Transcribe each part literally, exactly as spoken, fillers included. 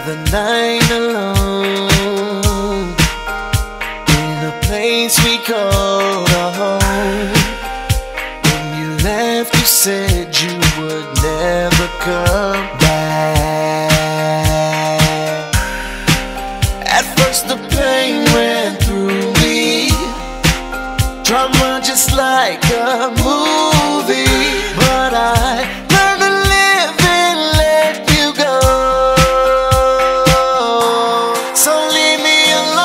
another night alone in a place we called our home. When you left, you said you would never come back. At first the pain ran through me, drama just like a movie, but I learned to live and let you go. So leave me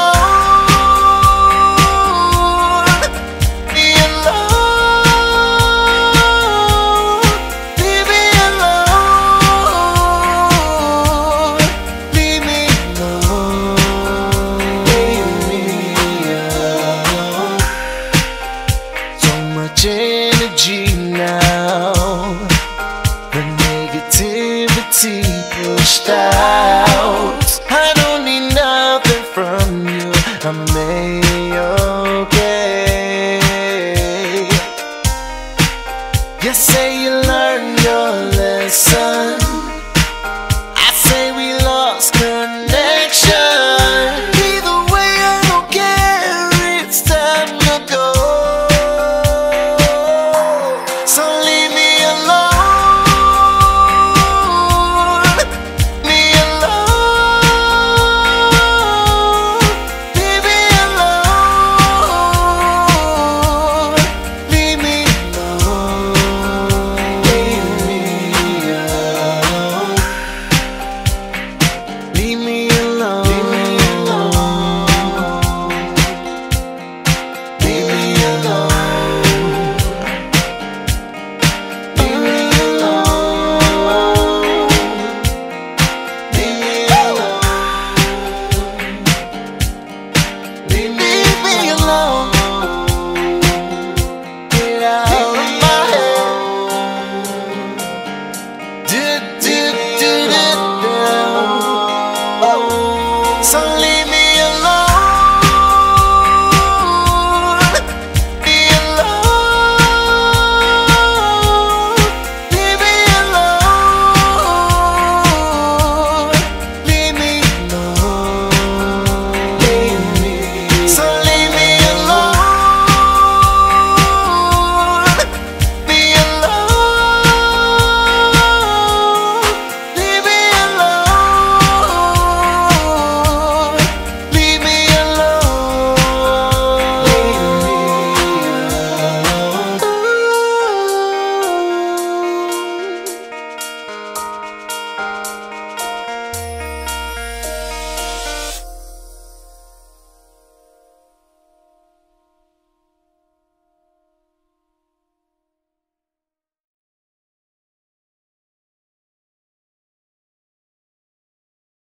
alone, me alone, leave me alone, leave me alone, leave me alone. So much energy now, the negativity pushed out. I don't need nothing from you, I'm made